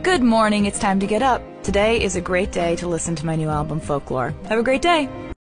Good morning, it's time to get up. Today is a great day to listen to my new album, Folklore. Have a great day!